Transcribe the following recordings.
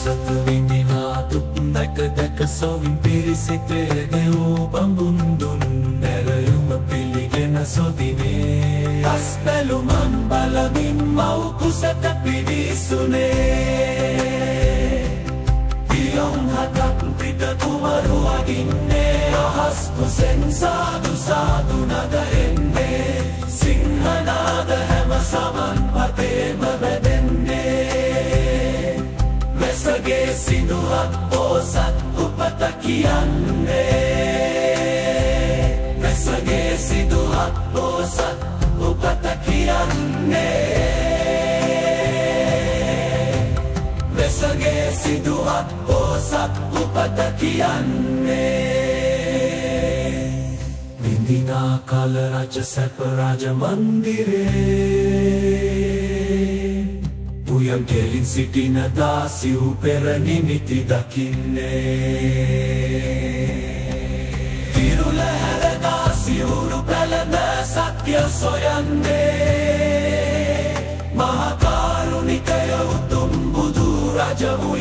සතු විඳිනා දුක් දැක දැක සොවින් පිරිසිතේ දෙව් බඹුන්දුන් නැරයුම පිළිගෙන සොදිනේ අස් බැලුමන් බලමින් මව් කුසට පිවිසුනේ පියොම් හතක් පිට කුමරු අගින්නේ අහස් කුසෙන් සාදු සාදු නද එන්නේ සිංහනාද හැම සමන් පතේම වැදෙන්නේ වෙසගේ සිදුහත් පෝසත් උපත කියන්නේ වෙසගේ සිදුහත් පෝසත් උපත කියන්නේ වෙසගේ සිදුහත් පෝසත් උපත කියන්නේ විඳිනා කල රජ සැප රජ මන්දිරේ උයම් කෙලින් සිටින දාසිව් පෙර නිමිති දකින්නේ තිරුල හැර දාසිවුරු පැළඳ සත්‍ය සොයන්නේ මහාකාරුණිකය උතුම් බුදු රජ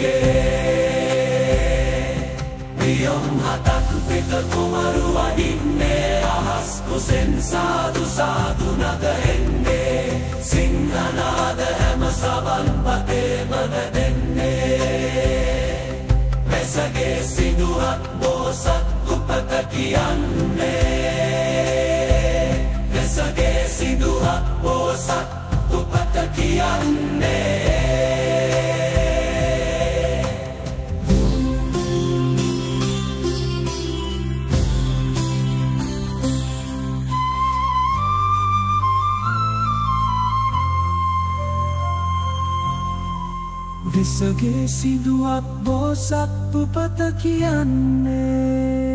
වූයේ පියොම් හතක් පිට කුමරු වඩින්නේ අහස් කුසෙන් සාදු සාදු නද එන්නේ සිංහනාද හැම සවන් පතේම වැදෙන්නේ වෙසගේ සිදුහත් බෝසත් උපත කියන්නේ වෙසගේ සිදුහත් බෝසත් උපත කියන්නේ වෙසගේ සිදුහත් බෝසත් උපත කියන්නේ